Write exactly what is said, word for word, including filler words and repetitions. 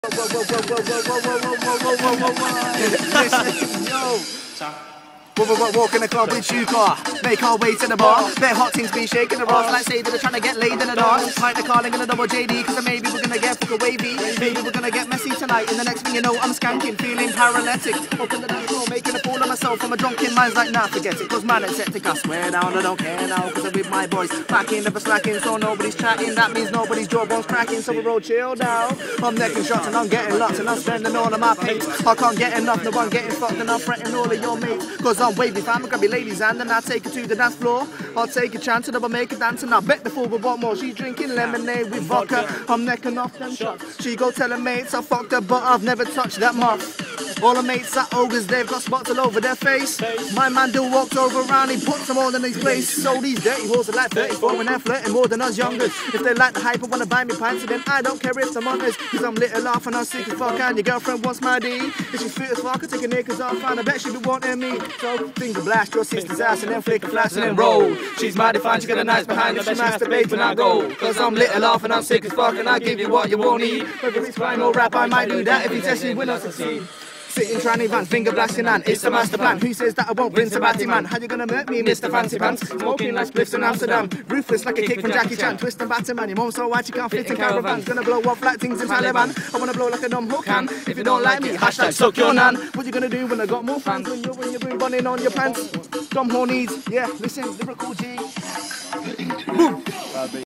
Whoa, whoa, whoa, whoa, whoa, whoa, whoa, whoa, whoa, whoa, whoa, whoa. Listen, yo. Whoa, whoa, whoa, walk in the club with you car. Make our way to the bar. Their hot things be shaking the rock. Like say that they're trying to get laid in the dark. Pint the calling in a double J D. Cause maybe we're gonna get fucking wavy. Maybe we're gonna get messy tonight. And the next thing you know, I'm skanking, feeling paralytic. Open the dance floor, making a fool of myself. I'm a drunken mind's like, nah, forget it. Cause man, it's hectic. I swear down, I don't care now. Cause I'm with my boys. Backing, never slacking. So nobody's chatting. That means nobody's jawbones cracking. So we roll chill down. I'm necking shots and I'm getting lots. And I'm spending all of my pace. I can't get enough. No one getting fucked. And I'm fretting all of your mates. Cause I'm wavy fam. Grab your ladies hand and I'll take her to the dance floor. I'll take a chance and I'll make her dance and I bet the fool will want more. She's drinking lemonade with vodka. I'm necking off them shots. She go tell her mates I fucked her but I've never touched that muff. All her mates are ogres, they've got spots all over their face. My man do walks over around, he puts them all in his place. So these dirty hoes are like thirty-four when they're flirting more than us youngers. If they like the hype and wanna buy me pants, then I don't care if I'm honest. Cause I'm little off and I'm sick as fuck and your girlfriend wants my D. If she's fit as fuck, I take her knickers off and I bet she be wanting me. So finger blast your sister's ass and then flick a flash and then roll. She's mighty fine, she got a nice behind if she masturbates when I go. Cause I'm little off and I'm sick as fuck and I give you what you won't need. Whether it's crime or rap, I might do that if you test me, will not succeed. Sitting tranny van, finger blasting and it's the master plan. Who says that I won't rinse a batty man? How you gonna murk me, Mister Fancy Pants? Smoking like spliffs in Amsterdam. Ruthless like a kick from Jackie Chan. Twist and batter man, your mom's so white she can't fit in caravans. Gonna blow off like things in Taliban. I wanna blow like a dumb hook can. If you don't like me, hashtag suck your nan. What you gonna do when I got more fans? When you when you bring running on your pants? Dumb hornies, yeah, listen, lyrical G. Boom.